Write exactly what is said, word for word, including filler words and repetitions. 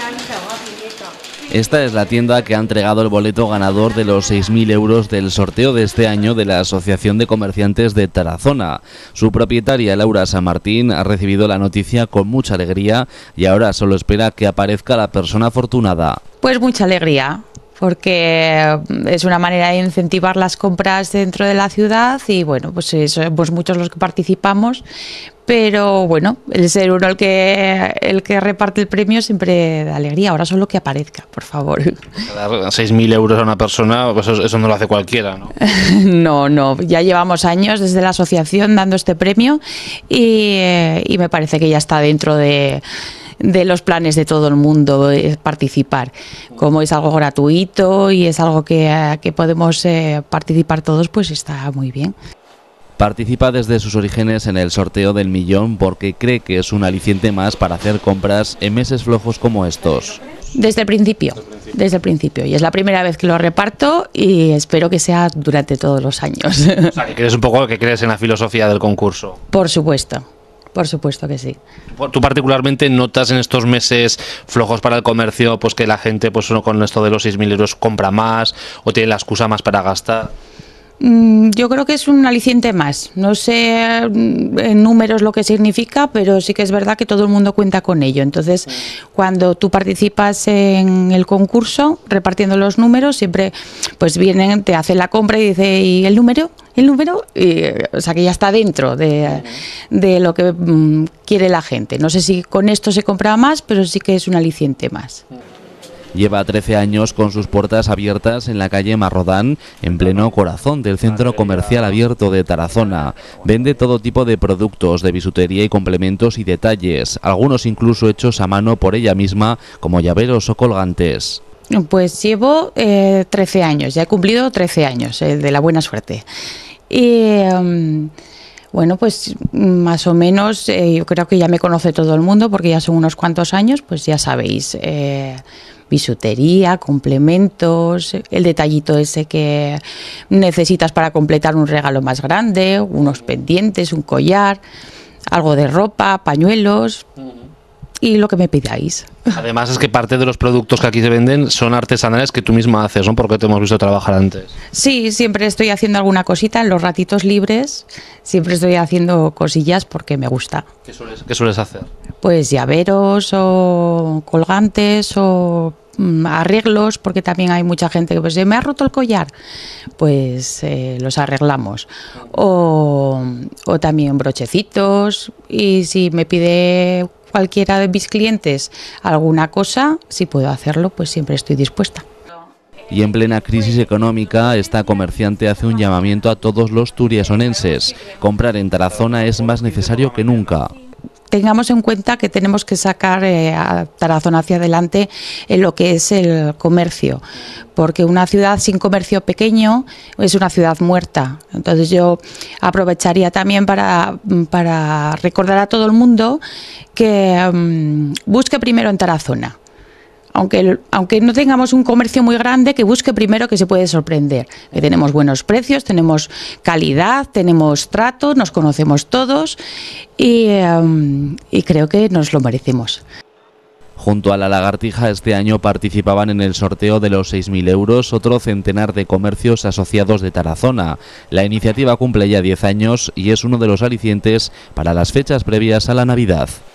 Esta es la tienda que ha entregado el boleto ganador de los seis mil euros del sorteo de este año de la Asociación de Comerciantes de Tarazona. Su propietaria, Laura San Martín, ha recibido la noticia con mucha alegría y ahora solo espera que aparezca la persona afortunada. Pues mucha alegría, porque es una manera de incentivar las compras dentro de la ciudad y bueno, pues somos muchos los que participamos, pero bueno, el ser uno el que el que reparte el premio siempre da alegría. Ahora solo que aparezca, por favor. Dar seis mil euros a una persona, pues eso, eso no lo hace cualquiera, ¿no? No, no, ya llevamos años desde la asociación dando este premio y, y me parece que ya está dentro de... de los planes de todo el mundo eh, participar. Como es algo gratuito y es algo que, eh, que podemos eh, participar todos, pues está muy bien. Participa desde sus orígenes en el sorteo del millón porque cree que es un aliciente más para hacer compras en meses flojos como estos. Desde el principio, desde el principio. Y es la primera vez que lo reparto y espero que sea durante todos los años. O sea, que crees un poco que crees en la filosofía del concurso. Por supuesto. Por supuesto que sí. ¿Tú particularmente notas en estos meses flojos para el comercio pues que la gente pues con esto de los seis mil euros compra más o tiene la excusa más para gastar? Yo creo que es un aliciente más. No sé en números lo que significa, pero sí que es verdad que todo el mundo cuenta con ello. Entonces, cuando tú participas en el concurso, repartiendo los números, siempre pues vienen, te hacen la compra y dice, ¿y el número? El número, y, o sea que ya está dentro de, de lo que mm, quiere la gente. No sé si con esto se compra más, pero sí que es un aliciente más. Lleva trece años con sus puertas abiertas en la calle Marrodán, en pleno corazón del centro comercial abierto de Tarazona. Vende todo tipo de productos de bisutería y complementos y detalles, algunos incluso hechos a mano por ella misma, como llaveros o colgantes. Pues llevo eh, trece años, ya he cumplido trece años eh, de la buena suerte. Y um, bueno, pues más o menos eh, yo creo que ya me conoce todo el mundo porque ya son unos cuantos años, pues ya sabéis, eh, bisutería, complementos, el detallito ese que necesitas para completar un regalo más grande, unos pendientes, un collar, algo de ropa, pañuelos y lo que me pidáis. Además es que parte de los productos que aquí se venden son artesanales que tú misma haces, ¿no? Porque te hemos visto trabajar antes. Sí, siempre estoy haciendo alguna cosita en los ratitos libres, siempre estoy haciendo cosillas porque me gusta. ¿Qué sueles, qué sueles hacer? Pues llaveros o colgantes o mm, arreglos, porque también hay mucha gente que pues me ha roto el collar, pues eh, los arreglamos. O, o también brochecitos, y si me pide cualquiera de mis clientes alguna cosa, si puedo hacerlo, pues siempre estoy dispuesta. Y en plena crisis económica, esta comerciante hace un llamamiento a todos los turiasonenses. Comprar en Tarazona es más necesario que nunca. Tengamos en cuenta que tenemos que sacar eh, a Tarazona hacia adelante en lo que es el comercio, porque una ciudad sin comercio pequeño es una ciudad muerta. Entonces yo aprovecharía también para, para recordar a todo el mundo que um, busque primero en Tarazona. Aunque, aunque no tengamos un comercio muy grande, que busque primero, que se puede sorprender. Que tenemos buenos precios, tenemos calidad, tenemos trato, nos conocemos todos y, um, y creo que nos lo merecemos. Junto a La Lagartija este año participaban en el sorteo de los seis mil euros otro centenar de comercios asociados de Tarazona. La iniciativa cumple ya diez años y es uno de los alicientes para las fechas previas a la Navidad.